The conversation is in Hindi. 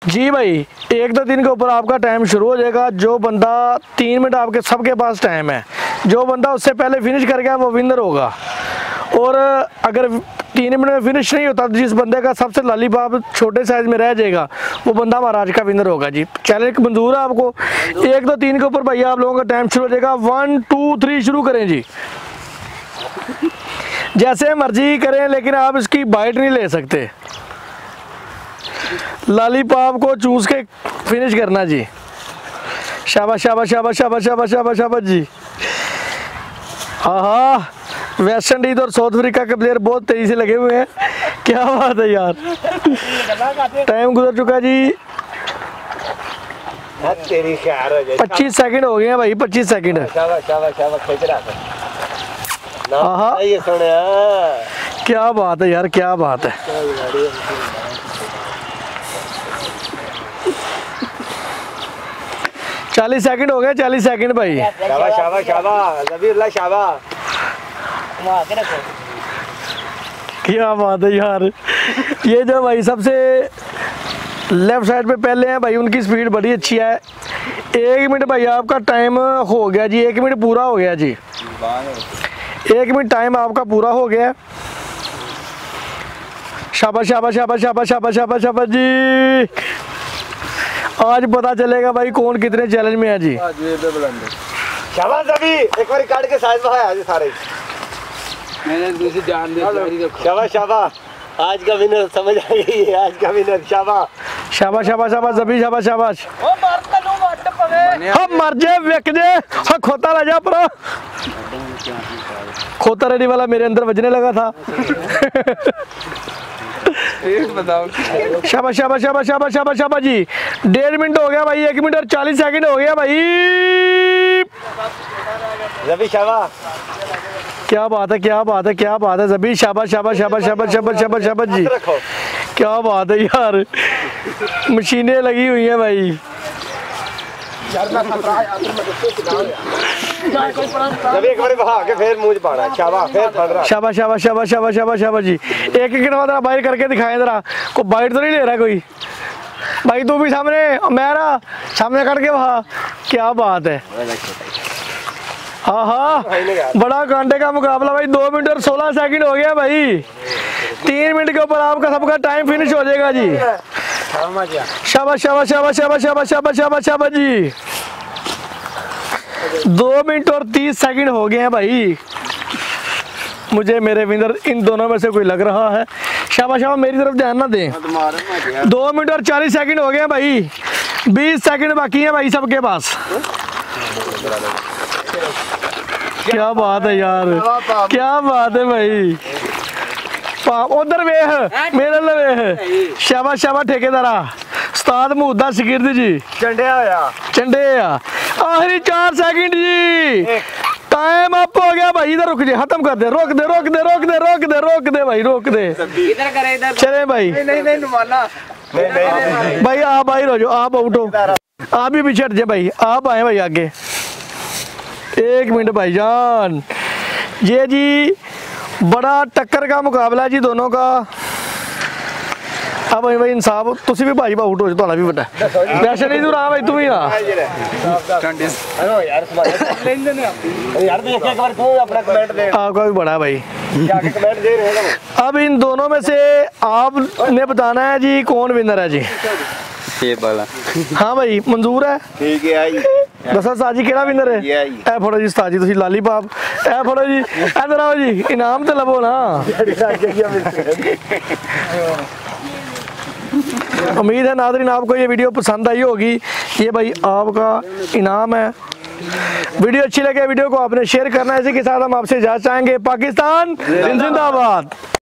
जी भाई 1-2-3 के ऊपर आपका टाइम शुरू हो जाएगा। जो बंदा 3 मिनट आपके सबके पास टाइम है, जो बंदा उससे पहले फिनिश कर गया वो विनर होगा। और अगर 3 मिनट में फिनिश नहीं होता तो जिस बंदे का सबसे लॉलीपॉप छोटे साइज में रह जाएगा वो बंदा हमारा आज का विनर होगा जी। चैलेंज मंजूर है आपको? 1-2-3 के ऊपर भैया आप लोगों का टाइम शुरू हो जाएगा। 1 2 3 शुरू करें जी। जैसे मर्जी करें लेकिन आप इसकी बाइट नहीं ले सकते, लॉलीपॉप को चूस के फिनिश करना जी। शाबाश शाबाश शाबाश शाबाश शाबाश शाबाश शाबाश जी। हाँ, वेस्ट इंडीज और साउथ अफ्रीका के प्लेयर बहुत तेजी से लगे हुए हैं। क्या बात है यार। टाइम गुजर चुका जी। 25 सेकंड हो गए हैं भाई, 25 सेकंड। हाँ, क्या बात है यार, क्या बात है। चालीस सेकंड हो गए, 40 सेकंड भाई। शाबाश शाबाश शाबाश ज़बीउल्लाह शाबाश। क्या बात है यार। ये जो भाई सबसे लेफ्ट साइड पे पहले हैं भाई, उनकी स्पीड बड़ी अच्छी है। 1 मिनट भाई आपका टाइम हो गया जी, 1 मिनट पूरा हो गया जी। 1 मिनट टाइम आपका पूरा हो गया। शाबाश शाबाश शाबाश शाबाश शाबाश शाबाश शाबाश जी। आज पता चलेगा भाई कौन कितने चैलेंज में है जी। शाबाश ज़बी, एक बार काट के साइज में है सारे। मैंने दूसरी जान दे। शाबाश शाबाश, आज का विनर समझ आ गई है, आज का विनर। शाबाश शाबाश शाबाश शाबाश ज़बी, शाबाश शाबाश। हम मर जाए वेक जाए, हाँ खोता रह जा पर खोता रेडी वाला मेरे अंदर बजने लगा था। शाबाश शाबाश शाबाश शाबाश शाबाश शाबाश जी। 1.5 मिनट हो गया भाई, 1 मिनट और 40 सेकंड हो गया भाई। ज़बी शाबाश, क्या बात है, क्या बात है, क्या बात है ज़बी। शाबाश शाबाश शाबाश शाबाश शाबाश शाबाश शाबाश जी। क्या बात है यार, मशीनें लगी हुई हैं भाई। एक बार बहा के फिर मुंह पाना। शाबाश, फिर फड़ रहा। शाबाश शाबाश शाबाश शाबाश शाबाश शाबाश जी। एक जरा बाहर करके दिखाएं जरा, को बाइट तो नहीं ले रहा कोई भाई। तू भी सामने, मेरा सामने करके वहा। क्या बात है। हाँ हाँ, बड़ा कांटे का मुकाबला भाई। 2 मिनट और 16 सेकंड हो गया भाई। 3 मिनट के ऊपर आपका सबका टाइम फिनिश हो जाएगा जी। शाबाश शाबाश शाबाश शाबाश शाबाश शाबाश शाबाश शाबाश जी। 2 मिनट और 30 सेकंड हो गए हैं भाई। मुझे मेरे विनर इन दोनों में से कोई लग रहा है। शाबाश शाबाश, मेरी तरफ ध्यान ना दें। 2 मिनट और 40 सेकंड हो गए हैं भाई। 20 सेकंड बाकी है भाई सबके पास। क्या बात है यार, क्या बात है भाई। उधर वेह, मेरे लिए वेह। शाबाश शाबाश ठेकेदारा, उस्ताद मुहद्दा शकीर्द जी। चंडे होया, चंडे आखिरी 4 सेकंड जी। टाइम अप हो गया भाई। इधर रुक जा, खत्म कर दे। रोक दे रोक दे रोक दे रोक दे रोक दे भाई, रोक दे। इधर करे, इधर चले भाई। नहीं नुमाना भाई आप बाहर हो जाओ, आप आउट हो। आप भी पीछे हट जाए भाई, आप आए भाई आगे। 1 मिनट भाईजान। ये जी बड़ा टक्कर का मुकाबला है जी दोनों का। अब भाई इंसाफ, तुसी भी भाई आउट हो जाओ, भी बड़ा वैसे नहीं तू रहा भाई, तू ही रहा आपका भी बड़ा भाई। अब इन दोनों में से आपने बताना है जी कौन विनर है जी। ये वाला। हाँ भाई मंजूर है, ठीक है। दसा साजी केड़ा विनर है। ए फड़ो जी उस्ताद जी, तुसी लॉलीपॉप ए फड़ो जी, इधर आओ जी, इनाम तो लवो ना। उम्मीद है नाज़रीन आपको ये वीडियो पसंद आई होगी। ये भाई आपका इनाम है। वीडियो अच्छी लगे वीडियो को आपने शेयर करना है। इसी के साथ हम आपसे इजाज़त चाहेंगे। पाकिस्तान जिंदाबाद।